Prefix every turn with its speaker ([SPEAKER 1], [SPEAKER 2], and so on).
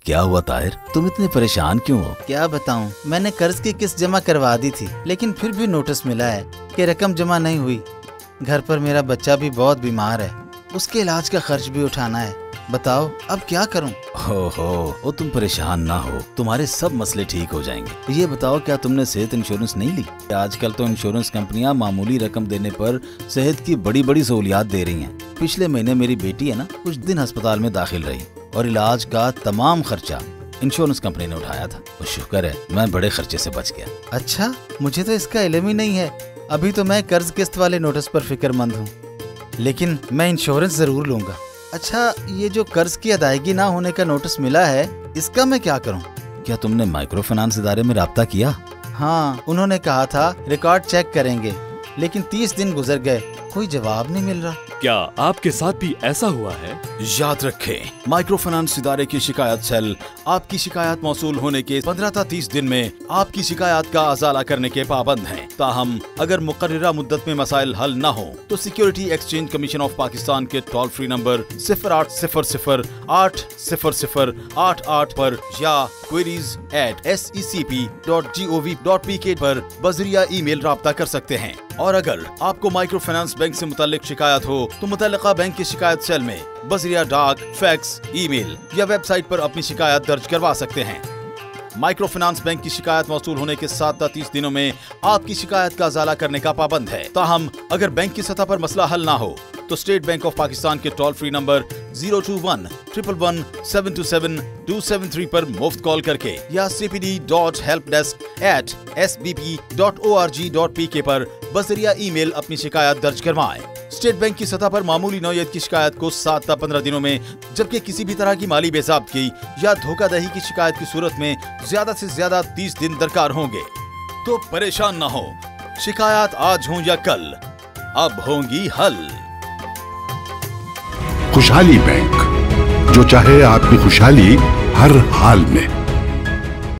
[SPEAKER 1] क्या हुआ ताहिर, तुम इतने परेशान क्यों हो?
[SPEAKER 2] क्या बताऊं, मैंने कर्ज की किस्त जमा करवा दी थी, लेकिन फिर भी नोटिस मिला है कि रकम जमा नहीं हुई। घर पर मेरा बच्चा भी बहुत बीमार है, उसके इलाज का खर्च भी उठाना है। बताओ अब क्या करूं?
[SPEAKER 1] हो तुम परेशान ना हो, तुम्हारे सब मसले ठीक हो जाएंगे। ये बताओ, क्या तुमने सेहत इंश्योरेंस नहीं ली? आजकल तो इंश्योरेंस कंपनियां मामूली रकम देने पर सेहत की बड़ी बड़ी सहूलियात दे रही हैं। पिछले महीने मेरी बेटी है ना, कुछ दिन अस्पताल में दाखिल रही और इलाज का तमाम खर्चा इंश्योरेंस कंपनी ने उठाया था। और शुक्र है मैं बड़े खर्चे से बच गया।
[SPEAKER 2] अच्छा, मुझे तो इसका इल्म ही नहीं है। अभी तो मैं कर्ज किस्त वाले नोटिस पर फिक्रमंद हूँ, लेकिन मैं इंश्योरेंस जरूर लूंगा। अच्छा, ये जो कर्ज की अदायगी ना होने का नोटिस मिला है, इसका मैं क्या करूं?
[SPEAKER 1] क्या तुमने माइक्रो फाइनेंस इदारे में राब्ता किया?
[SPEAKER 2] हाँ, उन्होंने कहा था रिकॉर्ड चेक करेंगे, लेकिन 30 दिन गुजर गए, कोई जवाब नहीं मिल रहा।
[SPEAKER 3] क्या आपके साथ भी ऐसा हुआ है?
[SPEAKER 1] याद रखें, माइक्रो फाइनेंस इदारे की शिकायत सेल आपकी शिकायत मौसूल होने के 15 से 30 दिन में आपकी शिकायत का अजाला करने के पाबंद हैं। ताहम अगर मुकर्ररा मुद्दत में मसाइल हल न हो तो security exchange commission of Pakistan के टोल फ्री नंबर 0800-800-88 पर या queries@secp.gov.pk पर बजरिया ईमेल राब्ता कर सकते हैं। और अगर आपको माइक्रो फाइनेंस बैंक से मुताल्लिक शिकायत हो तो मुतल्लिका बैंक की शिकायत सेल में बजरिया डाक, फैक्स, ईमेल या वेबसाइट पर अपनी शिकायत दर्ज करवा सकते हैं। माइक्रो फाइनेंस बैंक की शिकायत मौसूल होने के 7 से 30 दिनों में आपकी शिकायत का अजाला करने का पाबंद है। ताहम अगर बैंक की सतह पर मसला हल ना हो तो स्टेट बैंक ऑफ पाकिस्तान के टोल फ्री नंबर 021-111-727-273 पर मुफ्त कॉल करके या cpd.helpdesk@sbp.org.pk पर बजरिया ईमेल अपनी शिकायत दर्ज करवाएं। स्टेट बैंक की सतह पर मामूली नौयत की शिकायत को 7 से 15 दिनों में, जबकि किसी भी तरह की माली बेज़ाब्तगी या धोखाधड़ी की शिकायत की सूरत में ज्यादा से ज्यादा 30 दिन दरकार होंगे। तो परेशान न हो, शिकायत आज हो या कल, अब होंगी हल।
[SPEAKER 4] खुशहाली बैंक, जो चाहे आपकी खुशहाली हर हाल में।